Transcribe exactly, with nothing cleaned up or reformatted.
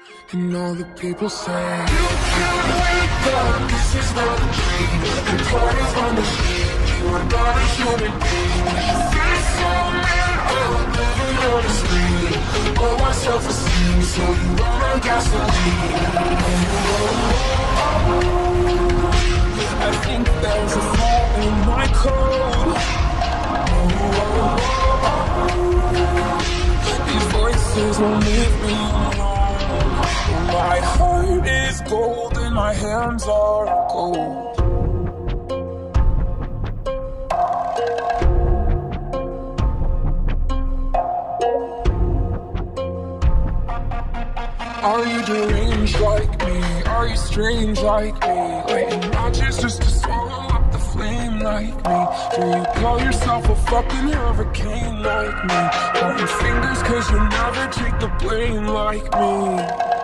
And all the people say, you can't wake up, this is not a dream. The party's on the street, you are not a human being. Feel so mental, living on the street. Low on self-esteem, so you run on gasoline. I think there's a flaw in my code. These voices won't leave me alone. My heart is gold and my hands are cold. Are you deranged like me? Are you strange like me? Lighting matches just to swallow up the flame like me? Do you call yourself a fucking hurricane like me? Pointing fingers cause you never take the blame like me.